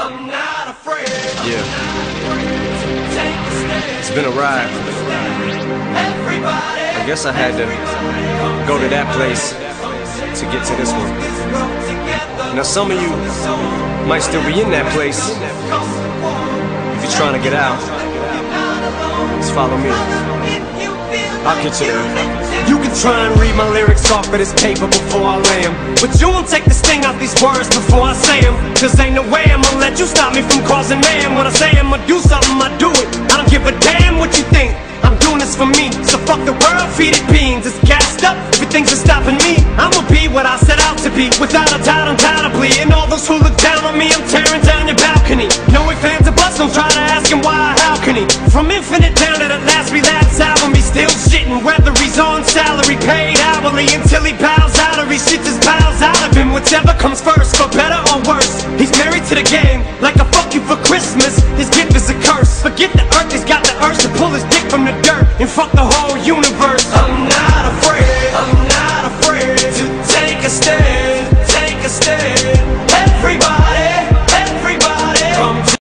I'm not afraid. Yeah. Take a stand. It's been a ride. Everybody. I guess I had to go to that place to get to this one. Now some of you might still be in that place. If you're trying to get out, just follow me. I'll get you there. You can try and read my lyrics off of this paper before I lay 'em, but you won't take the sting out these words before I say 'em. Cause ain't no way I'ma let you stop me from causing man. When I say I'ma do something, I do it. I don't give a damn what you think. I'm doing this for me, so fuck the world, feed it beans. It's gassed up, everything's just stopping me. I'ma be what I set out to be, without a doubt, undoubtedly. And all those who look down on me, I'm tearing down your balcony. No ifs, ands, or buts, don't try to ask him why or how can he. From Infinite down to the last relapse album, he's still shitting. Whether he's on salary, paid hourly, until he bows out or he shit just bows out of him. Whichever comes first, for better or worse. He's married to the game, like a fuck you for Christmas. His gift is a curse. Forget the earth, he's got the urge to pull his dick from the dirt and fuck the whole universe. I'm not afraid, I'm not afraid to take a stand, take a stand.